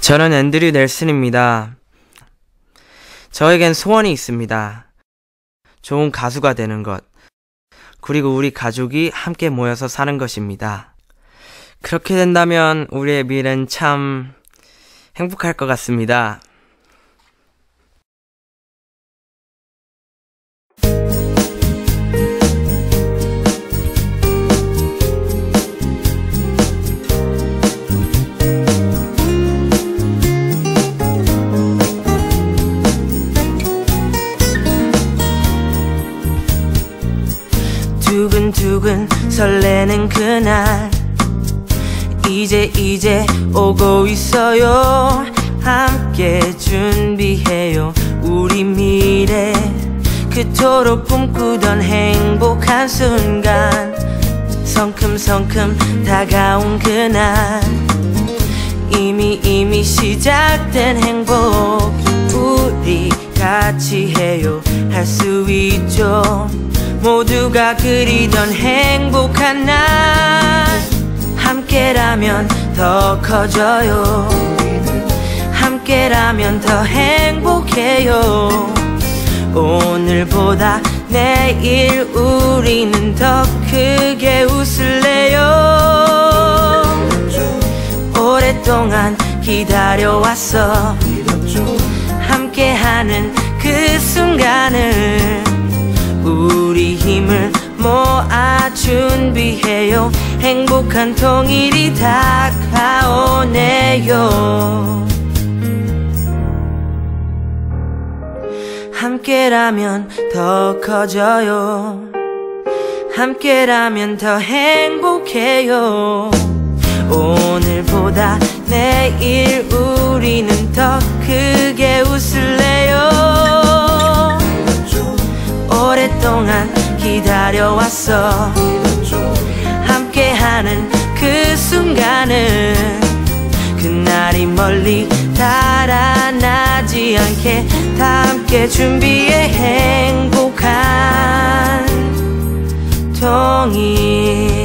저는 앤드류 넬슨입니다. 저에겐 소원이 있습니다. 좋은 가수가 되는 것, 그리고 우리 가족이 함께 모여서 사는 것입니다. 그렇게 된다면 우리의 미래는 참 행복할 것 같습니다. 두근두근 설레는 그날 이제 오고 있어요. 함께 준비해요 우리 미래. 그토록 꿈꾸던 행복한 순간 성큼성큼 다가온 그날 이미 시작된 행복 우리 같이 해요. 할 수 있죠. 모두가 그리던 행복한 날 함께라면 더 커져요. 함께라면 더 행복해요. 오늘보다 내일 우리는 더 크게 웃을래요. 오랫동안 기다려왔어. 함께하는 그 순간을 우리 힘을 모아 준비해요. 행복한 통일이 다가오네요. 함께라면 더 커져요. 함께라면 더 행복해요. 오늘보다 내일 우리는 더 크게 웃을래요. 오랫동안 기다려왔어. 함께하는 그 순간을 그날이 멀리 달아나지 않게 다 함께 준비해 행복한 통일.